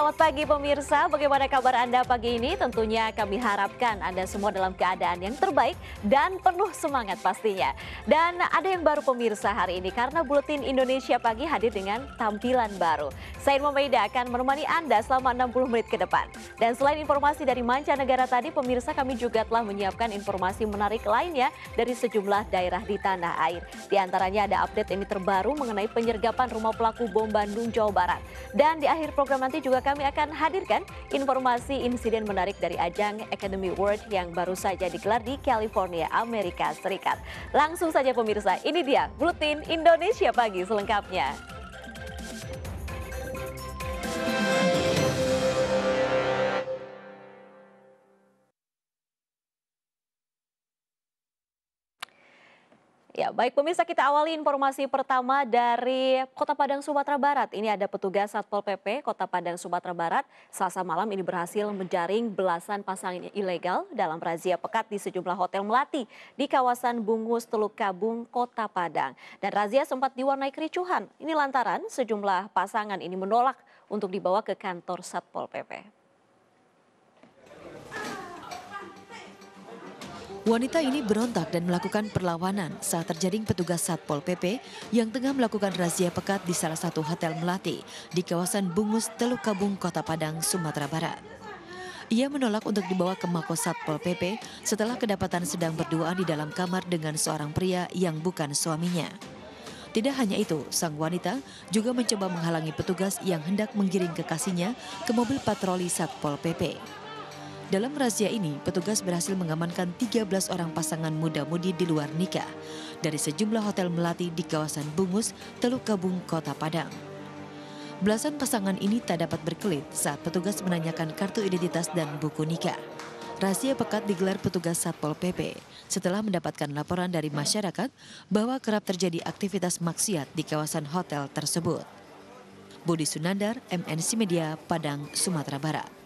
Selamat pagi pemirsa, bagaimana kabar Anda pagi ini? Tentunya kami harapkan Anda semua dalam keadaan yang terbaik dan penuh semangat pastinya. Dan ada yang baru pemirsa hari ini karena Buletin Indonesia Pagi hadir dengan tampilan baru. Saya Maida akan menemani Anda selama 60 menit ke depan. Dan selain informasi dari mancanegara tadi, pemirsa kami juga telah menyiapkan informasi menarik lainnya dari sejumlah daerah di tanah air. Di antaranya ada update ini terbaru mengenai penyergapan rumah pelaku bom Bandung, Jawa Barat. Dan di akhir program nanti juga kami akan hadirkan informasi insiden menarik dari ajang Academy Award yang baru saja digelar di California, Amerika Serikat. Langsung saja pemirsa, ini dia Buletin Indonesia Pagi selengkapnya. Ya, baik pemirsa, kita awali informasi pertama dari Kota Padang, Sumatera Barat. Ini ada petugas Satpol PP Kota Padang, Sumatera Barat. Selasa malam ini berhasil menjaring belasan pasangan ilegal dalam razia pekat di sejumlah hotel melati di kawasan Bungus, Teluk Kabung, Kota Padang. Dan razia sempat diwarnai kericuhan. Ini lantaran sejumlah pasangan ini menolak untuk dibawa ke kantor Satpol PP. Wanita ini berontak dan melakukan perlawanan saat terjaring petugas Satpol PP yang tengah melakukan razia pekat di salah satu hotel melati di kawasan Bungus, Teluk Kabung, Kota Padang, Sumatera Barat. Ia menolak untuk dibawa ke Mako Satpol PP setelah kedapatan sedang berduaan di dalam kamar dengan seorang pria yang bukan suaminya. Tidak hanya itu, sang wanita juga mencoba menghalangi petugas yang hendak menggiring kekasihnya ke mobil patroli Satpol PP. Dalam razia ini, petugas berhasil mengamankan 13 orang pasangan muda-mudi di luar nikah dari sejumlah hotel melati di kawasan Bungus, Teluk Kabung, Kota Padang. Belasan pasangan ini tak dapat berkelit saat petugas menanyakan kartu identitas dan buku nikah. Razia pekat digelar petugas Satpol PP setelah mendapatkan laporan dari masyarakat bahwa kerap terjadi aktivitas maksiat di kawasan hotel tersebut. Budi Sunandar, MNC Media, Padang, Sumatera Barat.